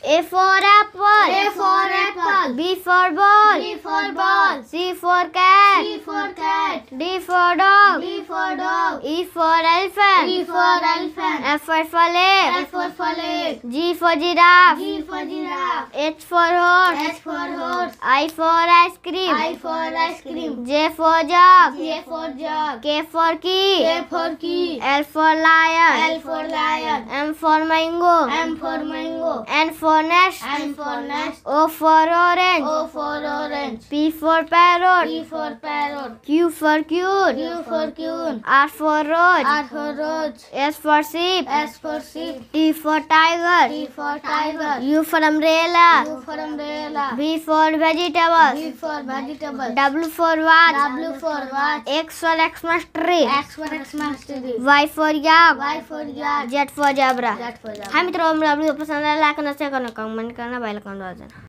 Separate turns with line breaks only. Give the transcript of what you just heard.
A for apple.
A for apple.
B for ball.
B for ball.
C for cat.
C for cat.
D for dog.
D for dog.
E for elephant.
E for elephant.
F for leg.
F for leg.
G for giraffe.
G for giraffe.
H for horse.
H for horse.
I for ice cream.
I for ice cream.
J for jug.
J for jug.
K for key.
K for key.
L for lion.
L for lion.
M for mango.
M for mango.
N for nest.
N for nest.
O for orange.
O for orange.
P for parrot.
P for parrot.
Q for queen.
Q for queen.
R for roach.
R for roach.
S for sheep.
S for sheep.
T for tiger.
T for tiger.
U for umbrella.
U for umbrella.
V for vegetable.
V for vegetable.
W for watch.
W for watch.
X for Xmas tree.
X for Xmas tree.
Y for yak.
Y for yak.
Z for zebra.
Z for zebra.
हाय मित्रों, video पसंद आया like करना, share करना, comment करना, bell icon दबाना।